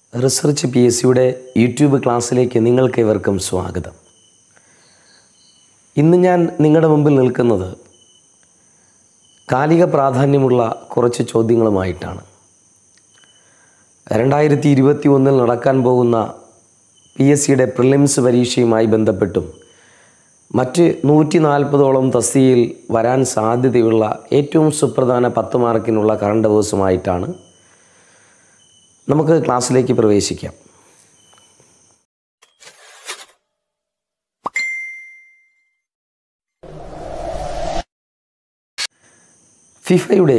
Research PSCയുടെ YouTube ക്ലാസ്സിലേക്ക് നിങ്ങൾക്കേവർക്കും സ്വാഗതം. ഇന്ന് ഞാൻ നിങ്ങളുടെ മുമ്പിൽ നിൽക്കുന്നത് കാലിക പ്രാധാന്യമുള്ള കുറച്ച് ചോദ്യങ്ങളുമായിട്ടാണ്. 2021 നടക്കാൻ പോകുന്ന PSCയുടെ പ്രിലിംസ് പരീക്ഷയുമായി ബന്ധപ്പെട്ടും മറ്റ് 140ഓളം തസ്തികയിൽ വരാൻ സാധ്യതയുള്ള ഏറ്റവും സുപ്രധാന 10 മാർക്കിനുള്ള കറണ്ട് അഫയേഴ്സുമായിട്ടാണ് നമുക്ക് ക്ലാസ്സിലേക്ക് പ്രവേശിക്കാം. ഫിഫയുടെ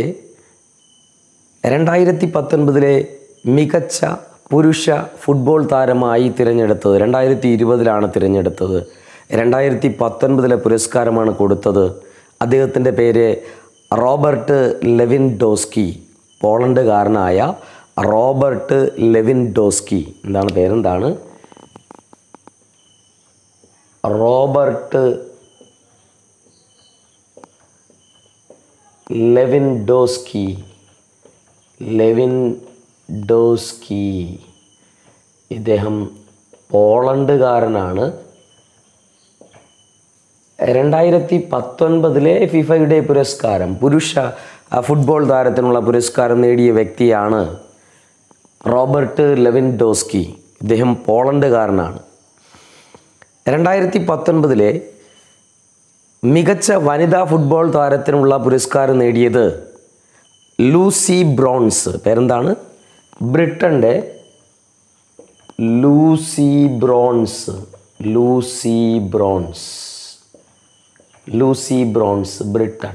2019 മികച്ച പുരുഷ ഫുട്ബോൾ താരമായി തിരഞ്ഞെടുത്തത് 2020 തിരഞ്ഞെടുത്തത്. 2019 പുരസ്കാരമാണ് കൊടുത്തത്. അദ്ദേഹത്തിൻ്റെ പേര് റോബർട്ട് ലെവിൻഡോസ്കി. പോളണ്ടുകാരനായ Robert Lewandowski. പേരെന്താണ്? Robert Lewandowski. ഇദ്ദേഹം പോളണ്ടുകാരനാണ്. 2019 ഫിഫയുടെ പുരസ്കാരം, പുരുഷ ഫുട്ബോൾ താരത്തിനുള്ള പുരസ്കാരം നേടിയ വ്യക്തിയാണ് റോബർട്ട് ലെവിൻഡോസ്കി. ഇദ്ദേഹം പോളണ്ടുകാരനാണ്. 2019 മികച്ച വനിതാ ഫുട്ബോൾ താരത്തിനുള്ള പുരസ്കാരം നേടിയത് ലൂസി ബ്രോൺസ്. പേരെന്താണ്? ബ്രിട്ടൻ്റെ ലൂസി ബ്രോൺസ്, ബ്രിട്ടൻ.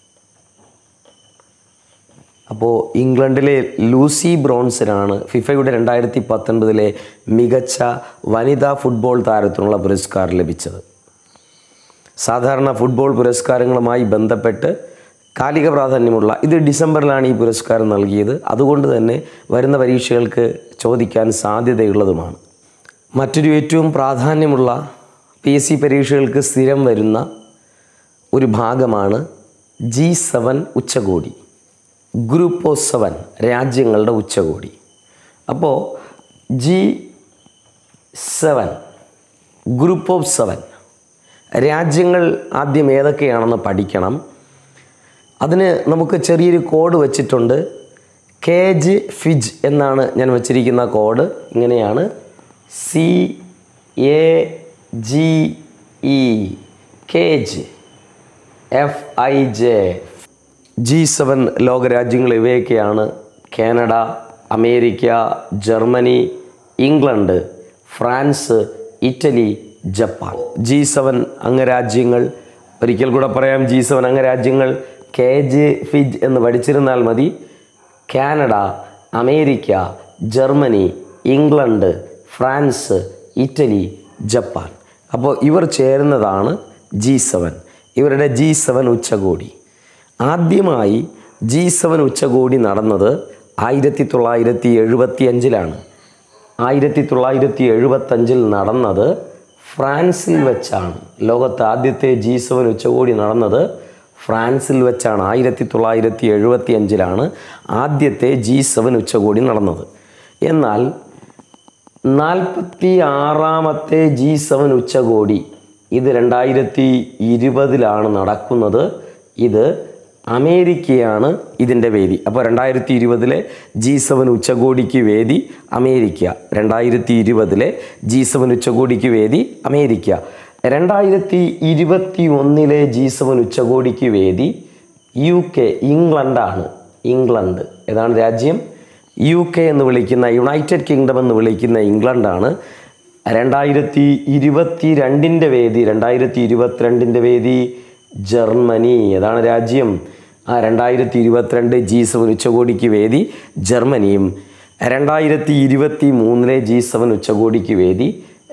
അപ്പോൾ ഇംഗ്ലണ്ടിലെ ലൂസി ബ്രോൺസിനാണ് ഫിഫയുടെ 2019 മികച്ച വനിതാ ഫുട്ബോൾ താരത്തിനുള്ള പുരസ്കാരം ലഭിച്ചത്. സാധാരണ ഫുട്ബോൾ പുരസ്കാരങ്ങളുമായി ബന്ധപ്പെട്ട് കാലിക പ്രാധാന്യമുള്ള ഇത് ഡിസംബറിലാണ് ഈ പുരസ്കാരം നൽകിയത്. അതുകൊണ്ട് തന്നെ വരുന്ന പരീക്ഷകൾക്ക് ചോദിക്കാൻ സാധ്യതയുള്ളതുമാണ്. മറ്റൊരു ഏറ്റവും പ്രാധാന്യമുള്ള PSC പരീക്ഷകൾക്ക് സ്ഥിരം വരുന്ന ഒരു ഭാഗമാണ് G7 ഉച്ചകോടി, ഗ്രൂപ്പ് ഓഫ് 7 രാജ്യങ്ങളുടെ ഉച്ചകോടി. അപ്പോൾ G7 ഗ്രൂപ്പ് ഓഫ് 7 രാജ്യങ്ങൾ ആദ്യം ഏതൊക്കെയാണെന്ന് പഠിക്കണം. അതിന് നമുക്ക് ചെറിയൊരു കോഡ് വച്ചിട്ടുണ്ട്. KG എന്നാണ് ഞാൻ വച്ചിരിക്കുന്ന കോഡ്. ഇങ്ങനെയാണ് CAGE FIJ. G7 ലോകരാജ്യങ്ങൾ ഇവയൊക്കെയാണ്: Canada, America, Germany, England, France, Italy, Japan. G7 അംഗരാജ്യങ്ങൾ. ഒരിക്കൽ കൂടെ പറയാം. G7 അംഗരാജ്യങ്ങൾ KG എന്ന് പഠിച്ചിരുന്നാൽ മതി. Canada, America, Germany, England, France, Italy, Japan. അപ്പോൾ ഇവർ ചേരുന്നതാണ് G7. ഇവരുടെ G7 ഉച്ചകോടി. ആദ്യമായി G7 ഉച്ചകോടി നടന്നത് 1975 1975 നടന്നത് ഫ്രാൻസിൽ വെച്ചാണ്. ലോകത്ത് ആദ്യത്തെ G7 ഉച്ചകോടി നടന്നത് ഫ്രാൻസിൽ വെച്ചാണ്. 1975 ആദ്യത്തെ G7 ഉച്ചകോടി നടന്നത്. എന്നാൽ 46ാമത്തെ G7 ഉച്ചകോടി ഇത് 2020 നടക്കുന്നത്. ഇത് അമേരിക്കയാണ് ഇതിൻ്റെ വേദി. അപ്പോൾ 2020 G7 ഉച്ചകോടിക്ക് വേദി അമേരിക്ക. 2020 G7 ഉച്ചകോടിക്ക് വേദി അമേരിക്ക. 2021 G7 ഉച്ചകോടിക്ക് വേദി UK, ഇംഗ്ലണ്ടാണ്. ഇംഗ്ലണ്ട് ഏതാണ് രാജ്യം? UK എന്ന് വിളിക്കുന്ന, യുണൈറ്റഡ് കിങ്ഡം എന്ന് വിളിക്കുന്ന ഇംഗ്ലണ്ടാണ്. 2022 വേദി, 2022 വേദി ജർമ്മനി. ഏതാണ് രാജ്യം? 2022 G7 ഉച്ചകോടിക്ക് വേദി ജർമ്മനിയും. 2023 G7 ഉച്ചകോടിക്ക് വേദി,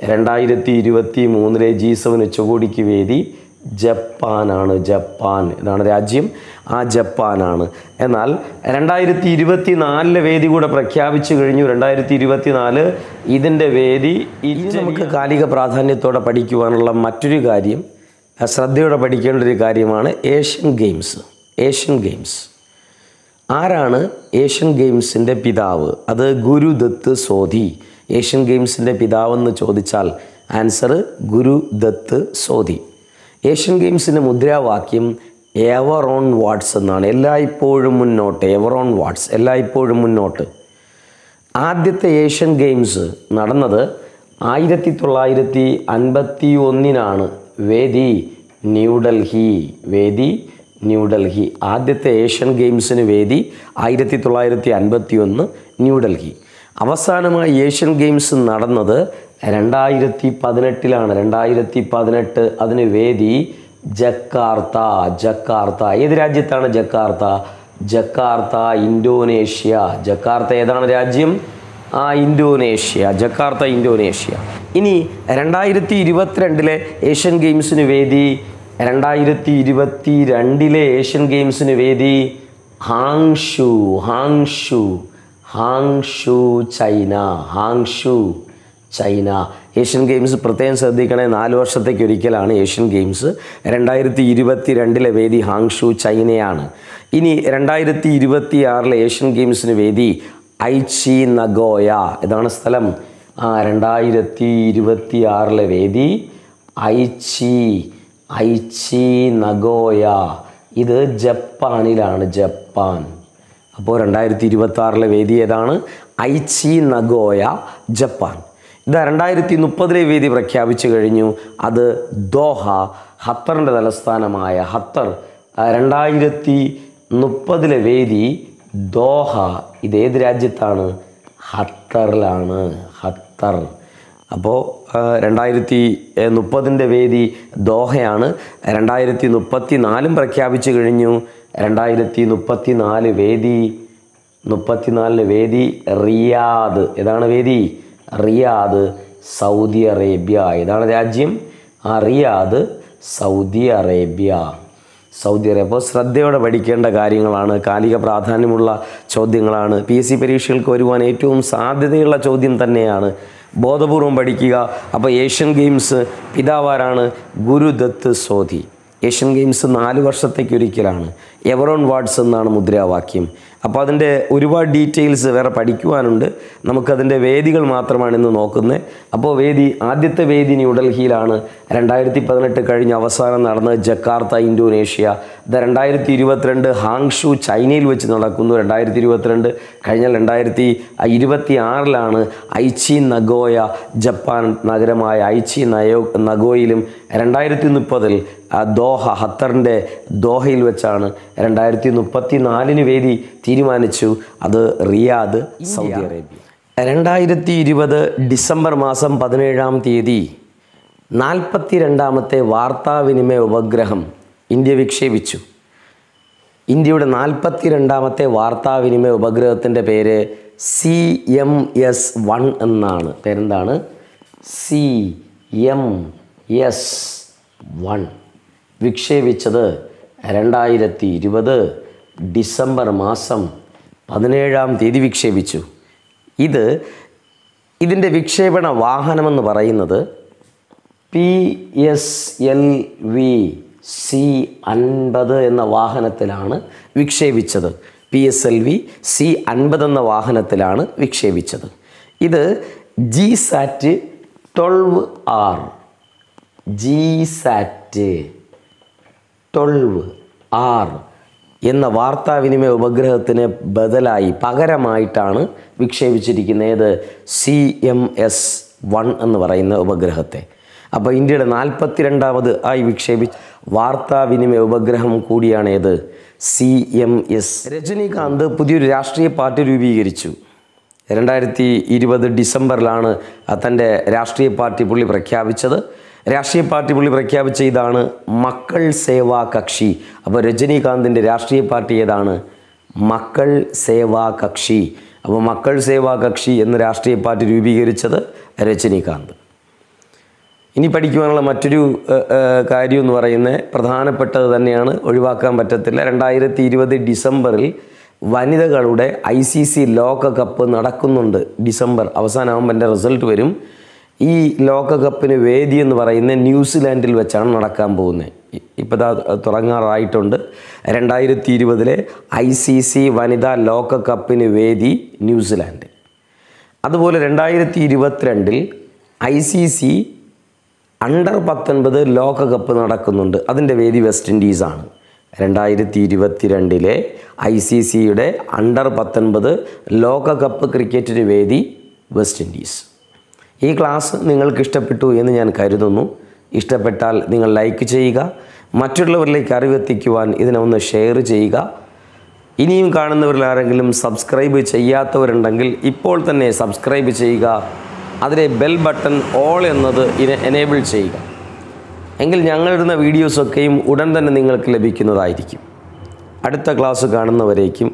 2023 G7 ഉച്ചകോടിക്ക് വേദി ജപ്പാനാണ്. ജപ്പാൻ ഏതാണ് രാജ്യം? ജപ്പാനാണ്. എന്നാൽ 2024 വേദി കൂടെ പ്രഖ്യാപിച്ചു കഴിഞ്ഞു. 2024 ഇതിൻ്റെ വേദി. ഇനി നമുക്ക് കാലിക പ്രാധാന്യത്തോടെ പഠിക്കുവാനുള്ള മറ്റൊരു കാര്യം, ശ്രദ്ധയോടെ പഠിക്കേണ്ട ഒരു കാര്യമാണ് ഏഷ്യൻ ഗെയിംസ്. ആരാണ് ഏഷ്യൻ ഗെയിംസിൻ്റെ പിതാവ്? അത് ഗുരുദത്ത് സോധി. ഏഷ്യൻ ഗെയിംസിൻ്റെ പിതാവെന്ന് ചോദിച്ചാൽ ആൻസർ ഗുരുദത്ത് സോധി. ഏഷ്യൻ ഗെയിംസിൻ്റെ മുദ്രാവാക്യം എവർ ഓൺ വാട്സ് എന്നാണ്. എല്ലായ്പ്പോഴും മുന്നോട്ട്. എവർ ഓൺ വാട്സ്, എല്ലായ്പ്പോഴും മുന്നോട്ട്. ആദ്യത്തെ ഏഷ്യൻ ഗെയിംസ് നടന്നത് 1951 വേദി ന്യൂഡൽഹി. വേദി ന്യൂഡൽഹി. ആദ്യത്തെ ഏഷ്യൻ ഗെയിംസിന് വേദി 1951 ന്യൂഡൽഹി. അവസാനമായി ഏഷ്യൻ ഗെയിംസ് നടന്നത് 2018 2018. അതിന് വേദി ജക്കാർത്ത. ജക്കാർത്ത ഏത് രാജ്യത്താണ് ജക്കാർത്ത? Jakarta Indonesia. ജക്കാർത്ത ഏതാണ് രാജ്യം? ഇന്തോനേഷ്യ. Jakarta Indonesia. ഇനി 2022 ഏഷ്യൻ ഗെയിംസിന് വേദി 2022 ഏഷ്യൻ ഗെയിംസിന് വേദി Hangzhou. Hangzhou. Hangzhou China. Hangzhou China. Asian games പ്രത്യേകം ശ്രദ്ധിക്കണേ, 4 വർഷത്തേക്ക് ഒരിക്കലാണ് ഏഷ്യൻ ഗെയിംസ്. 2022 വേദി ഹാങ്ഷു ചൈനയാണ്. ഇനി 2026 ഏഷ്യൻ ഗെയിംസിന് വേദി ഐച്ചി നഗോയ. ഇതാണ് സ്ഥലം. 2026 വേദി ഐച്ചി നഗോയ. ഇത് ജപ്പാനിലാണ്. ജപ്പാൻ. അപ്പോൾ 2026 വേദി ഏതാണ്? Aichi Nagoya, Japan. ഇത് 2030 വേദി പ്രഖ്യാപിച്ചു കഴിഞ്ഞു. അത് ദോഹ, ഖത്തറിൻ്റെ തലസ്ഥാനമായ ഖത്തർ. 2030 വേദി ദോഹ. ഇത് ഏത് രാജ്യത്താണ്? ഖത്തറിലാണ്. ഖത്തർ. അപ്പോൾ 2030 വേദി ദോഹയാണ്. 2034 പ്രഖ്യാപിച്ചു കഴിഞ്ഞു. 2034 വേദി റിയാദ്. ഏതാണ് വേദി? Riyadh, Saudi Arabia. ഏതാണ് രാജ്യം? Riyadh, Saudi Arabia. Saudi Arabia. അപ്പോൾ ശ്രദ്ധയോടെ പഠിക്കേണ്ട കാര്യങ്ങളാണ്. കാലിക പ്രാധാന്യമുള്ള ചോദ്യങ്ങളാണ്. PSC പരീക്ഷകൾക്ക് വരുവാൻ ഏറ്റവും സാധ്യതയുള്ള ചോദ്യം തന്നെയാണ്. ബോധപൂർവം പഠിക്കുക. അപ്പോൾ ഏഷ്യൻ ഗെയിംസ് പിതാവാരാണ്? ഗുരുദത്ത് സോധി. ഏഷ്യൻ ഗെയിംസ് 4 വർഷത്തേക്ക് ഒരിക്കലാണ്. എവർ ഓൺ വാട്സ് എന്നാണ് മുദ്രാവാക്യം. അപ്പോൾ അതിൻ്റെ ഒരുപാട് ഡീറ്റെയിൽസ് വേറെ പഠിക്കുവാനുണ്ട്. നമുക്കതിൻ്റെ വേദികൾ മാത്രമാണ് ഇന്ന് നോക്കുന്നത്. അപ്പോൾ ആദ്യത്തെ വേദി ന്യൂഡൽഹിയിലാണ്. 2018 കഴിഞ്ഞ് അവസാനം നടന്നത് ജക്കാർത്ത ഇന്തോനേഷ്യ. ഇത് 2022 ഹാങ്ഷു ചൈനയിൽ വെച്ച് നടക്കുന്നു. 2022 കഴിഞ്ഞാൽ 2026 ഐച്ചി നഗോയ ജപ്പാൻ നഗരമായ ഐച്ചി നഗോയിലും 2030 ദോഹ ഖത്തറിൻ്റെ ദോഹയിൽ വെച്ചാണ്. 2034 വേദി തീരുമാനിച്ചു. അത് റിയാദ്, സൗദി അറേബ്യ. 2020 ഡിസംബർ മാസം 17-ാം തീയതി 42ാമത്തെ വാർത്താവിനിമയ ഉപഗ്രഹം ഇന്ത്യ വിക്ഷേപിച്ചു. ഇന്ത്യയുടെ 42ാമത്തെ വാർത്താവിനിമയ ഉപഗ്രഹത്തിൻ്റെ പേര് CMS-1 എന്നാണ്. പേരെന്താണ്? CMS-1. വിക്ഷേപിച്ചത് 2020 ഡിസംബർ മാസം 17-ാം തീയതി വിക്ഷേപിച്ചു. ഇതിൻ്റെ വിക്ഷേപണ വാഹനമെന്ന് പറയുന്നത് PSLV C-50 എന്ന വാഹനത്തിലാണ് വിക്ഷേപിച്ചത്. PSLV C-50 എന്ന വാഹനത്തിലാണ് വിക്ഷേപിച്ചത്. ഇത് GSAT 12R. GSAT 12R എന്ന വാർത്താവിനിമയ ഉപഗ്രഹത്തിന് പകരമായിട്ടാണ് വിക്ഷേപിച്ചിരിക്കുന്നത്. ഏത്? CMS-1 എന്ന് പറയുന്ന ഉപഗ്രഹത്തെ. അപ്പോൾ ഇന്ത്യയുടെ 42ാമത് ആയി വിക്ഷേപിച്ച വാർത്താവിനിമയ ഉപഗ്രഹം കൂടിയാണ് ഏത്? CMS. രജനീകാന്ത് പുതിയൊരു രാഷ്ട്രീയ പാർട്ടി രൂപീകരിച്ചു. 2020 ഡിസംബറിലാണ് തൻ്റെ രാഷ്ട്രീയ പാർട്ടി പുള്ളി പ്രഖ്യാപിച്ചത്. രാഷ്ട്രീയ പാർട്ടി പുള്ളി പ്രഖ്യാപിച്ച ഇതാണ് മക്കൾ സേവാ കക്ഷി. അപ്പോൾ രജനീകാന്തിൻ്റെ രാഷ്ട്രീയ പാർട്ടി ഏതാണ്? മക്കൾ സേവാ കക്ഷി. അപ്പോൾ മക്കൾ സേവാ കക്ഷി എന്ന രാഷ്ട്രീയ പാർട്ടി രൂപീകരിച്ചത് രജനീകാന്ത്. ഇനി പഠിക്കുവാനുള്ള മറ്റൊരു കാര്യം എന്ന് പറയുന്നത് പ്രധാനപ്പെട്ടത് തന്നെയാണ്, ഒഴിവാക്കാൻ പറ്റത്തില്ല. 2020 ഡിസംബറിൽ വനിതകളുടെ ICC ലോകകപ്പ് നടക്കുന്നുണ്ട്. ഡിസംബർ അവസാനമാകുമ്പോൾ എൻ്റെ റിസൾട്ട് വരും. ഈ ലോകകപ്പിന് വേദി എന്ന് പറയുന്നത് ന്യൂസിലാൻഡിൽ വെച്ചാണ് നടക്കാൻ പോകുന്നത്. ഇപ്പോൾ തുടങ്ങാറായിട്ടുണ്ട്. 2020 ICC വനിതാ ലോകകപ്പിന് വേദി ന്യൂസിലാൻഡ്. അതുപോലെ 2022 ICC അണ്ടർ-19 ലോകകപ്പ് നടക്കുന്നുണ്ട്. അതിൻ്റെ വേദി വെസ്റ്റ് ഇൻഡീസാണ്. 2022 ICCയുടെ അണ്ടർ-19 ലോകകപ്പ് ക്രിക്കറ്റിന് വേദി വെസ്റ്റ് ഇൻഡീസ്. ഈ ക്ലാസ് നിങ്ങൾക്ക് ഇഷ്ടപ്പെട്ടു എന്ന് ഞാൻ കരുതുന്നു. ഇഷ്ടപ്പെട്ടാൽ നിങ്ങൾ ലൈക്ക് ചെയ്യുക, മറ്റുള്ളവരിലേക്ക് അറിവെത്തിക്കുവാൻ ഇതിനെ ഒന്ന് ഷെയർ ചെയ്യുക. ഇനിയും കാണുന്നവരിൽ ആരെങ്കിലും സബ്സ്ക്രൈബ് ചെയ്യാത്തവരുണ്ടെങ്കിൽ ഇപ്പോൾ തന്നെ സബ്സ്ക്രൈബ് ചെയ്യുക. അതിലെ ബെൽ ബട്ടൺ ഓൾ എന്നത് എനേബിൾ ചെയ്യുക. എങ്കിൽ ഞങ്ങളിടുന്ന വീഡിയോസൊക്കെയും ഉടൻ തന്നെ നിങ്ങൾക്ക് ലഭിക്കുന്നതായിരിക്കും. അടുത്ത ക്ലാസ് കാണുന്നവരേക്കും